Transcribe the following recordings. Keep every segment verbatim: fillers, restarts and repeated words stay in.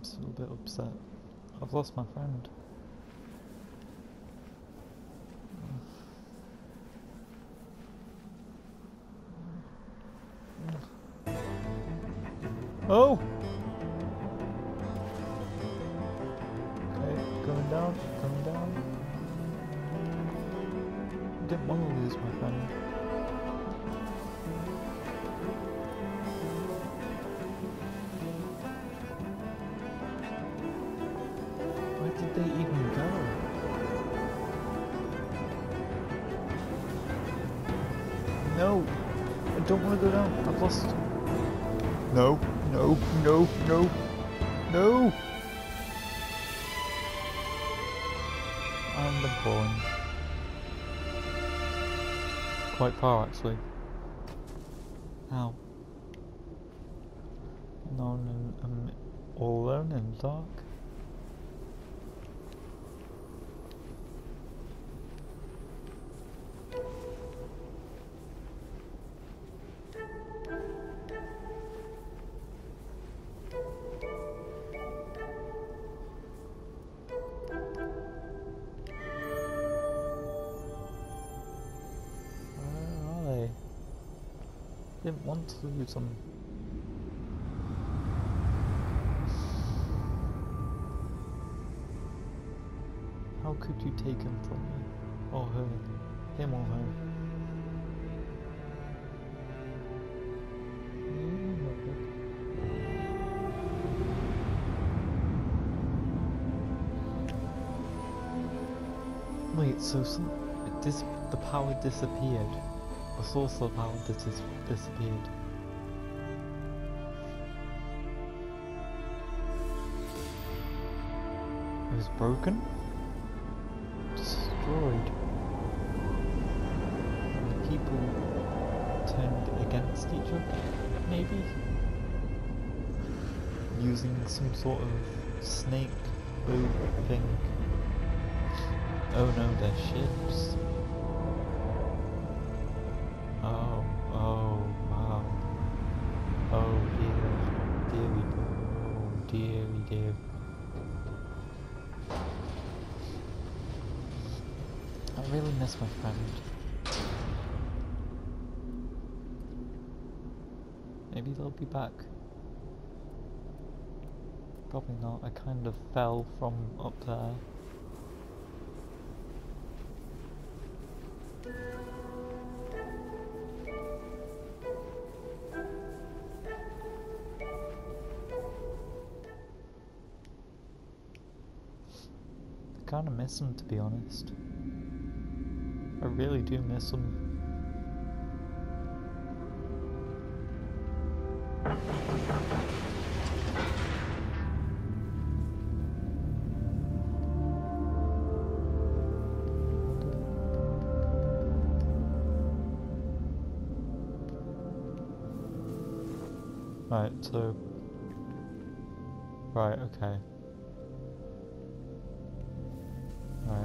I'm still a bit upset. I've lost my friend. Oh! Okay, going down, going down. I didn't want to lose my friend. Where did they even go? No! I don't want to go down. I've lost. No, no, no, no, no! And I'm falling. Quite far, actually. Ow. No, I'm all alone in the dark. Didn't want to lose them. How could you take him from me? Or her? Him or her? Wait, so some, it dis the power disappeared. The source of power dis disappeared. It was broken? Destroyed. And the people turned against each other, maybe? Using some sort of snake boat thing. Oh no, they're ships. Oh, oh, wow. Oh dear, dearie, oh dearie, dear. I really miss my friend. Maybe they'll be back. Probably not, I kind of fell from up there. I kinda miss them, to be honest. I really do miss them. Right, so... Right, okay. Right.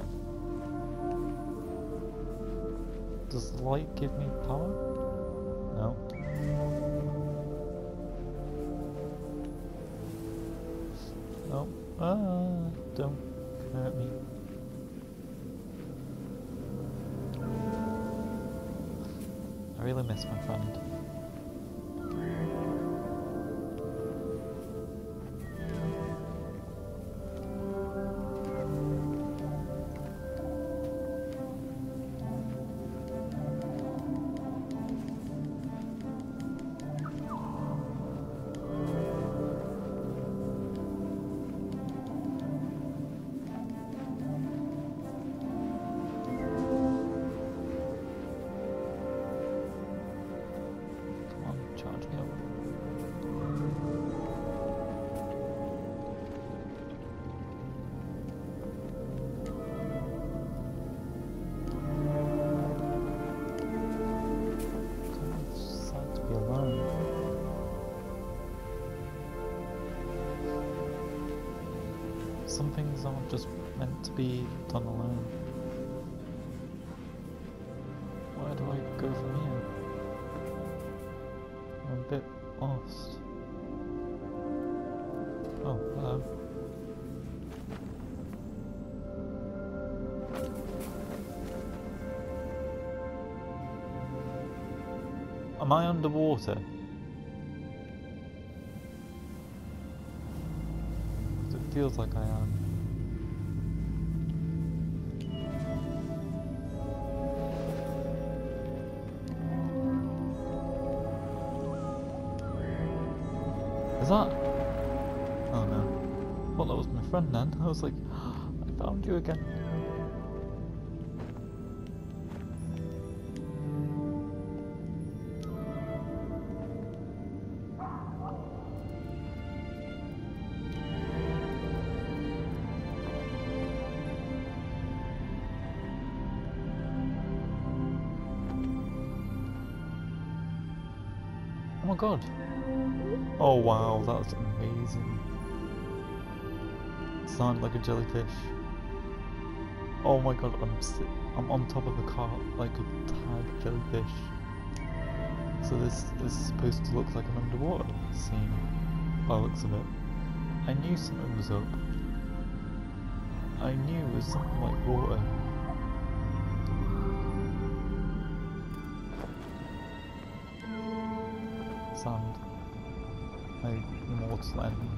Does the light give me power? No. No. Ah, don't hurt me. I really miss my friend. Some things aren't just meant to be done alone. Where do I go from here? I'm a bit lost. Oh, hello. Am I underwater? 'Cause it feels like I am. Is that? Oh no. Well, that was my friend then. I was like, I found you again. Oh my god. Oh wow, that's amazing. It sounded like a jellyfish. Oh my god, I'm si I'm on top of a car like a tag jellyfish. So this, this is supposed to look like an underwater scene by the looks of it. I knew something was up. I knew it was something like water. Sand. Like mortal enemy.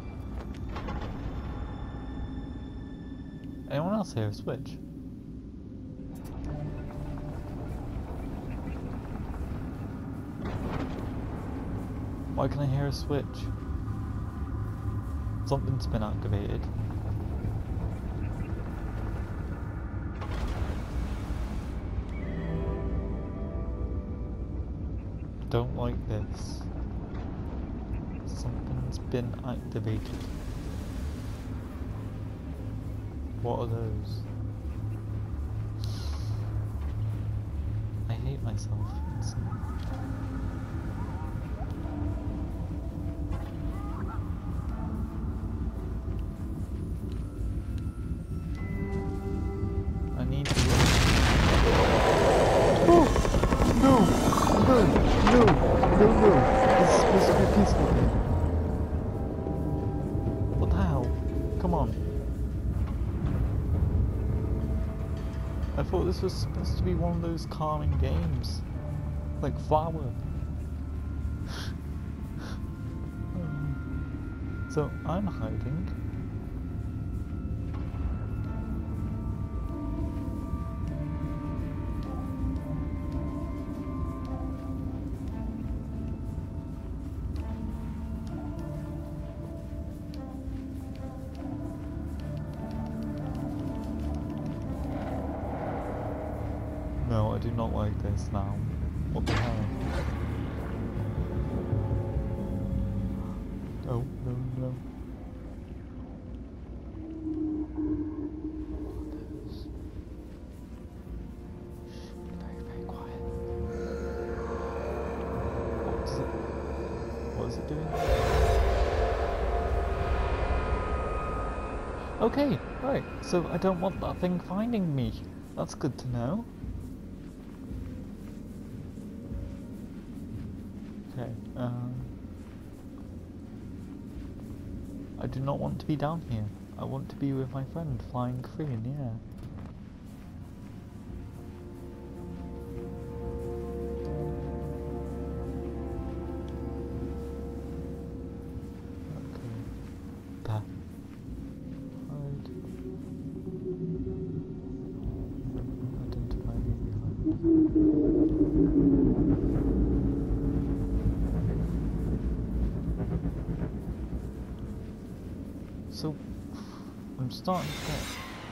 Anyone else hear a switch? Why can I hear a switch? Something's been activated. Don't like this. Something's been activated. What are those? I hate myself. It's... I need to run. Oh! No! No! No! No! No! This is supposed to be peaceful here. What the hell? Come on. I thought this was supposed to be one of those calming games. Like Flower. um, so I'm hiding. No, I do not like this now. What the hell? Oh, no, no. Shh, very, very quiet. What is it? What is it doing? Okay, right. So I don't want that thing finding me. That's good to know. Okay, um... I do not want to be down here. I want to be with my friend, flying free in the air. Okay. There. Hide. Identify me behind. So, I'm starting to get...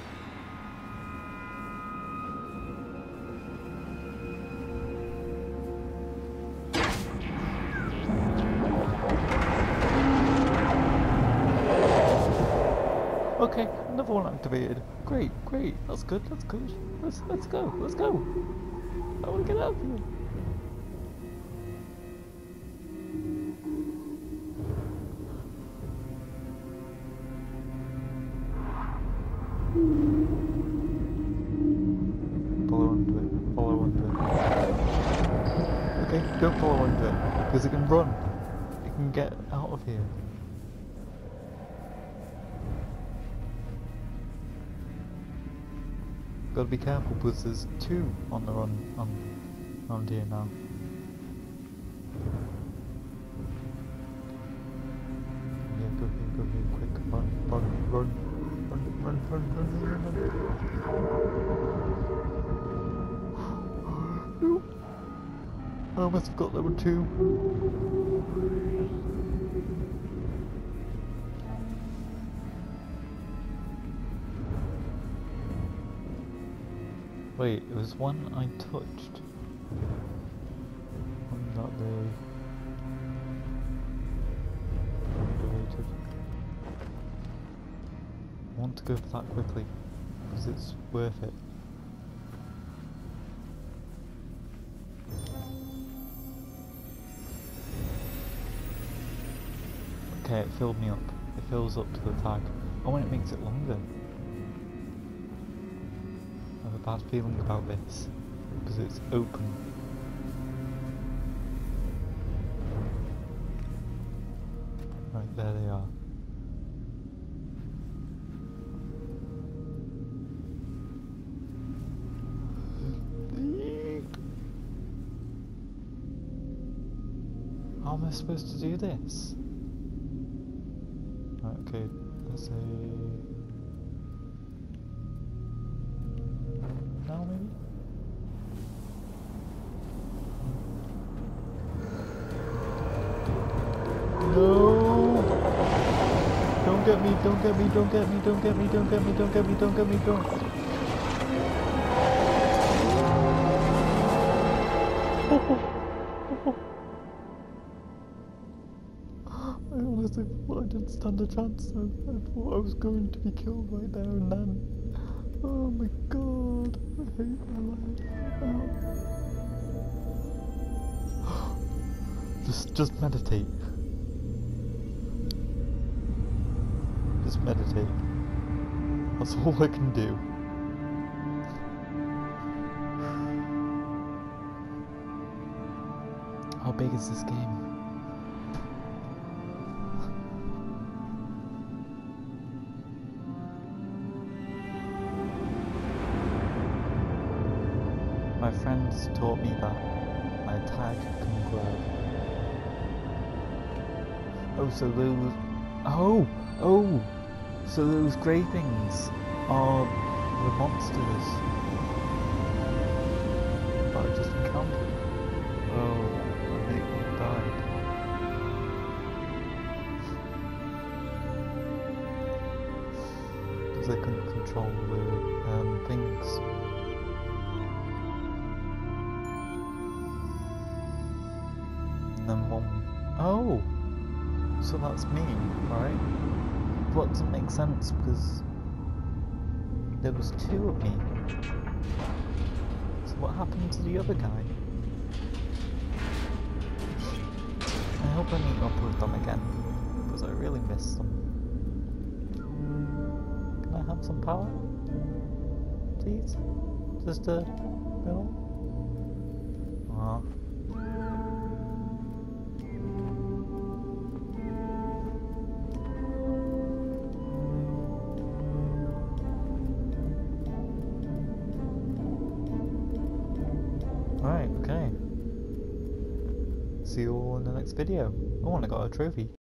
Okay, another one activated. Great, great, that's good, that's good. Let's, let's go, let's go. I want to get out of here. Follow onto it, follow onto it. Okay, don't follow onto it, because it can run. It can get out of here. Gotta be careful because there's two on the run on around here now. Yeah, go here, go here, quick, run, run, run, run, run, run, run, run, run. No. I must have got level two. Wait, it was one I touched. I'm not really deleted. I want to go for that quickly because it's worth it. Okay, it filled me up. It fills up to the tag. Oh, and it makes it longer. I have a bad feeling about this because it's open. Right, there they are. How am I supposed to do this? Right, okay, let's say... now maybe? No! Don't get me, don't get me, don't get me, don't get me, don't get me, don't get me, don't get me, don't! I honestly thought I didn't stand a chance. I, I thought I was going to be killed right there and then. Oh my god, I hate my life. Oh. Just, just meditate. Just meditate. That's all I can do. How big is this game? My friends taught me that my tag can grow. Oh, so those... Oh! Oh! So those grey things are the monsters that I just encountered. Oh, I think one died. Because they couldn't control the um, things. And then one... Oh! So that's me, right? But it doesn't make sense because there was two of me. So what happened to the other guy? I hope I meet up with them again because I really miss them. Can I have some power? Please? Just a little? Aww. Alright, okay. See you all in the next video. Oh, and I got a trophy.